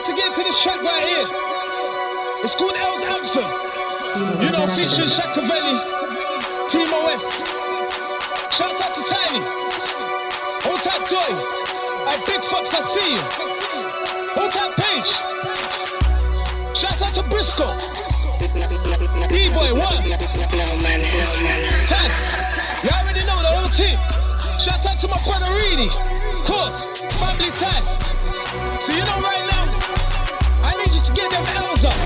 about to get into this track right here. It's called L's Anthem. You know, featuring Shakavelli, Team OS. Shout out to Tiny. Hold tight, Toy. Hey, Big Fox, I see you. Hold tight, Paige. Shout out to Briscoe. B-Boy, what? Taz. You already know the whole team. Shout out to my brother Reedy. Of course, family ties. So you know right now, I need you to get them L's up.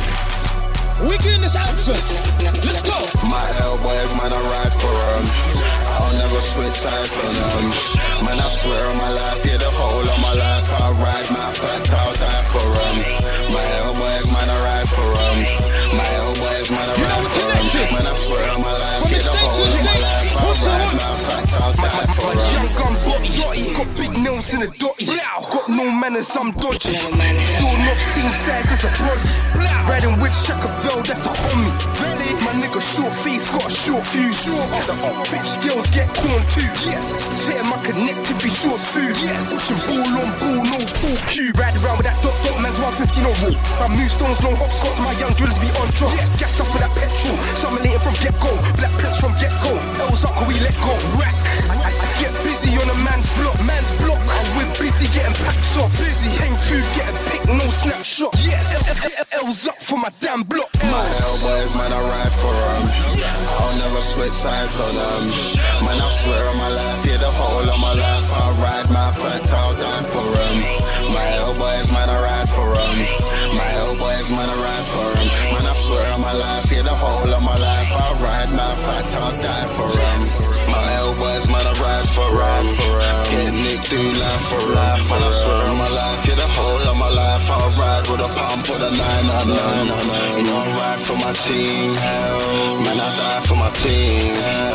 We doing this anthem. Let's go. My L-boys, man, I ride for them. I'll never switch sides on them. Man, I swear on my life, yeah, the whole of my life I'll ride. My fact, I'll die for them. My L-boys, man, I ride for them. My L-boys, man, I ride for them. Man, I swear on my life, yeah, the whole of my life I'll ride. My fact, I'll die for them. Young gun body, got big nails in a dotty. Got no manners, I'm dodgy. Sawn off scene size as a body. Riding with Shakavel, that's a homie. My nigga short face, got a short fuse. All the up bitch girls get corn too. Yes, set my connect to be short food. Yes, pushing ball on ball, no full cube. Ride around with that dot, man's 150 no roll. I move stones, no hopscotch, my young drillers be on drop. Yes, gassed up with that petrol, stimulating from get-go. Black prints from get-go, L's up, can we let go? Rack, I get busy on a man's block, and we're busy getting packs off. Busy, hang food, get a pick, no snapshot. Yes, L's up for my damn block. My L-boys, man, I ride for them. I'll never switch sides on them. Man, I swear on my life, yeah, the whole of my life I'll ride. My fact, I'll die for them. My L-boys, man, I ride for them. My L-boys, man, I ride for them. Man, I swear on my life, yeah, the whole of my life I'll ride. My fact, I'll die for them. My L-boys, man, I ride for them. Get Nick, do life for them. Man, I swear on my life, yeah, the whole of my life I'll ride with a pump or the 999. You know I ride for my team. Man, I die for my team.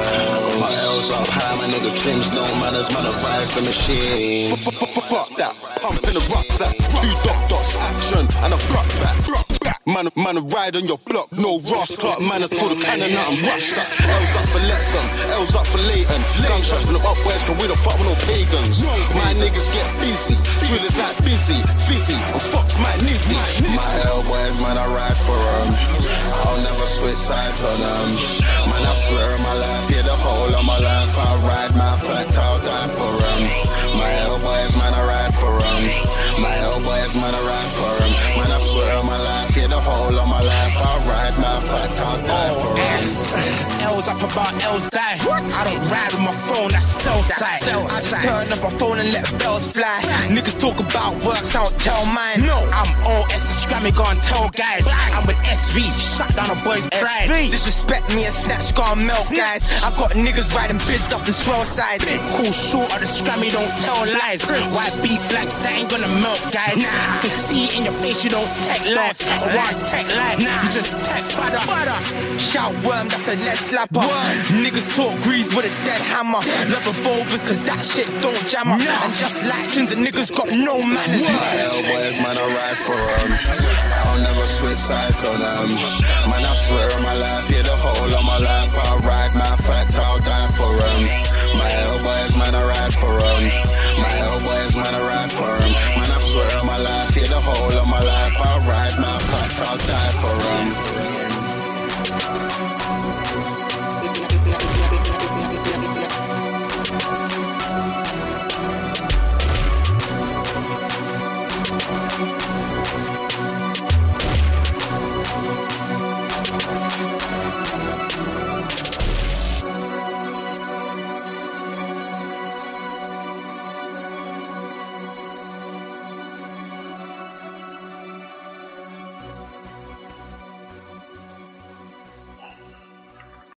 My L's up high, my nigga trims no manners. Man, I rise the machine. Fuck that, pump in the rucksack. Do dots, action, and a block back. Man, I ride on your block, no Ross Clark. Man, I pull the cannon out and rush that. L's up for Letson, L's up for Leighton. Gunshot from them up west, cause we don't fuck with no pagans. My niggas get busy, drillers not busy, fizzy, and Fox my nizzy. My L-boys, man, I ride for them. I'll never switch sides on them. Man, I swear on my life, yeah, the whole of my life I'll ride. My fact, I'll die for them. My L-boys, man, I ride for them. My L-boys, man, I ride for them. Man, I swear on my life, yeah, the whole of my life I'll ride. My fact, I'll die for them. L's up about L's die. I don't ride with my phone, that's cell site. I just turn up my phone and let bells fly. Niggas talk about works, I don't tell mine. No, I'm OS, scrammy, go and tell guys. I'm with SV, shut down a boy's pride. Disrespect me and snatch, gone milk, guys. I got niggas riding bids up the swell side. Cool short of the scrammy, don't tell lies. White beat blacks, that ain't gonna melt, guys. I can see it in your face, you don't tech life. I want tech life, you just tech butter. Shout worm, that's a lead slapper. Niggas talk grease with a dead hammer. Love revolvers, cause that shit don't jam up. And just like trins and niggas got no manners. My L-boys, man, I ride for them. I'll never switch sides on them. Man, I swear on my life, yeah, the whole of my life I'll ride. My fact, I'll die for them. My L-boys, man, I ride for them. My L-boys, man, I ride for them. Man, I swear on my life, yeah, the whole of my life I'll ride. My fact, I'll die for them.